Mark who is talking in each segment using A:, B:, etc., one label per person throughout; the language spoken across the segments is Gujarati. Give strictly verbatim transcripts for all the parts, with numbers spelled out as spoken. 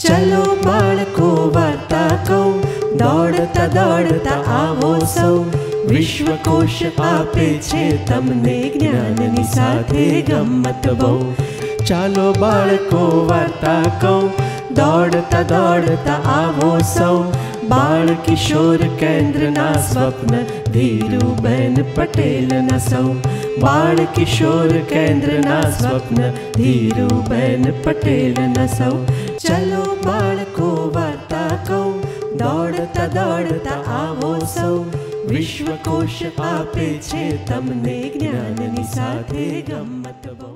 A: चलो बाळको वार्ता कहूं, दौड़ता दौड़ता आवो सौ, विश्वकोश आपे छे तमने ज्ञाननी साथे गम्मत बहु। चालो बाळको वार्ता कहूं, दौड़ता दौड़ता आवो सौ, बाळ किशोर केन्द्रना स्वप्न धीरूबेन पटेलना सौ। बाळ किशोर केन्द्रना स्वप्न धीरूबेन पटेलना सौ। चलो बाळको वार्ता कहूं, दौड़ता दौड़ता आवो सौ, विश्वकोश आपे छे तमने ज्ञाननी साथे गम्मत बहु।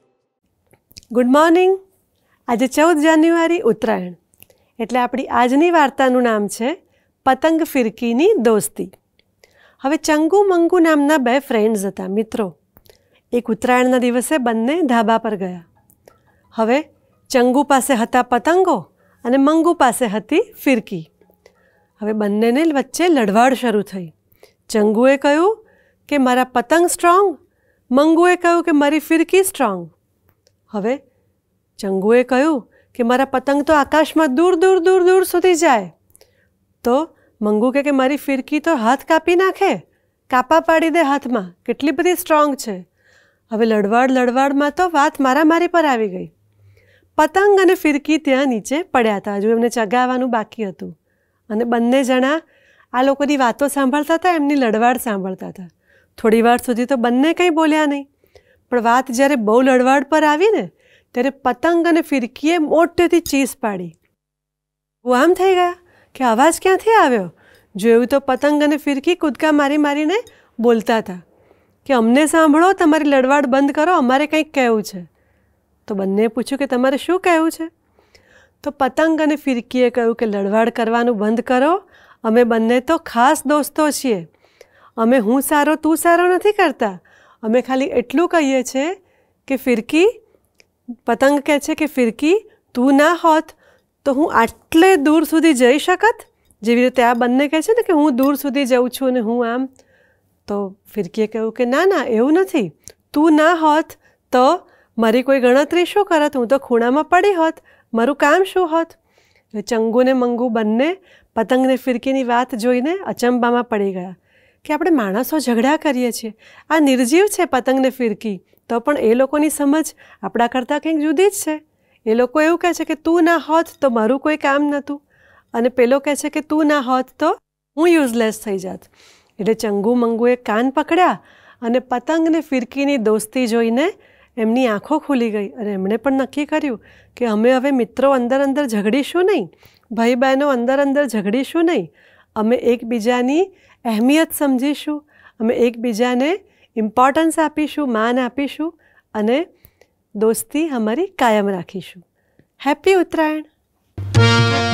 B: Good morning. आज चौदह जान्युआरी उत्तरायण એટલે આપણી આજની વાર્તાનું નામ છે પતંગ ફિરકીની દોસ્તી। હવે ચંગુ મંગુ નામના બે ફ્રેન્ડ્સ હતા, મિત્રો। એક ઉત્તરાયણના દિવસે બંને ધાબા પર ગયા। હવે ચંગુ પાસે હતા પતંગો અને મંગુ પાસે હતી ફિરકી। હવે બંનેને વચ્ચે લડવાડ શરૂ થઈ। ચંગુએ કહ્યું કે મારા પતંગ સ્ટ્રોંગ, મંગુએ કહ્યું કે મારી ફિરકી સ્ટ્રોંગ। હવે ચંગુએ કહ્યું કે મારા પતંગ તો આકાશમાં દૂર દૂર દૂર દૂર સુધી જાય, તો મંગુ કહે કે મારી ફિરકી તો હાથ કાપી નાખે, કાપા પાડી દે હાથમાં, કેટલી બધી સ્ટ્રોંગ છે। હવે લડવાડ લડવાડમાં તો વાત મારામારી પર આવી ગઈ। પતંગ અને ફિરકી ત્યાં નીચે પડ્યા હતા, હજુ એમને ચગાવવાનું બાકી હતું અને બંને જણા આ લોકોની વાતો સાંભળતા હતા, એમની લડવાડ સાંભળતા હતા। થોડી વાર સુધી તો બંને કંઈ બોલ્યા નહીં, પણ વાત જ્યારે બહુ લડવાડ પર આવી ને ત્યારે પતંગ અને ફિરકીએ મોટેથી ચીસ પાડી। હું આમ થઈ ગયા કે અવાજ ક્યાંથી આવ્યો। જોયું તો પતંગ અને ફિરકી કૂદકા મારી મારીને બોલતા હતા કે અમને સાંભળો, તમારી લડવાડ બંધ કરો, અમારે કંઈક કહેવું છે। તો બંને પૂછ્યું કે તમારે શું કહેવું છે। તો પતંગ અને ફિરકીએ કહ્યું કે લડવાડ કરવાનું બંધ કરો, અમે બંને તો ખાસ દોસ્તો છીએ। અમે હું સારો તું સારો નથી કરતા, અમે ખાલી એટલું કહીએ છીએ કે ફિરકી, પતંગ કહે છે કે ફિરકી તું ના હોત તો હું આટલે દૂર સુધી જઈ શકત, જેવી રીતે આ બંને કહે છે ને કે હું દૂર સુધી જાઉં છું ને હું આમ। તો ફિરકીએ કહ્યું કે ના ના એવું નથી, તું ના હોત તો મારી કોઈ ગણતરી શું કરત, હું તો ખૂણામાં પડી હોત, મારું કામ શું હોત। એટલે ચંગુ ને મંગુ બંને પતંગ ને ફિરકીની વાત જોઈને અચંબામાં પડી ગયા કે આપણે માણસો ઝઘડા કરીએ છીએ, આ નિર્જીવ છે પતંગ ને ફિરકી, તો પણ એ લોકોની સમજ આપણા કરતાં કંઈક જુદી જ છે। એ લોકો એવું કહે છે કે તું ના હોત તો મારું કોઈ કામ નહોતું, અને પેલો કહે છે કે તું ના હોત તો હું યુઝલેસ થઈ જાત। એટલે ચંગુ મંગુએ કાન પકડ્યા અને પતંગ ને ફિરકીની દોસ્તી જોઈને એમની આંખો ખુલી ગઈ અને એમણે પણ નક્કી કર્યું કે અમે હવે મિત્રો અંદર અંદર ઝઘડીશું નહીં, ભાઈ બહેનો અંદર અંદર ઝઘડીશું નહીં, અમે એકબીજાની અહેમિયત સમજીશું, અમે એકબીજાને ઇમ્પોર્ટન્સ આપીશું, માન આપીશું અને દોસ્તી અમારી કાયમ રાખીશું। હેપી ઉત્તરાયણ।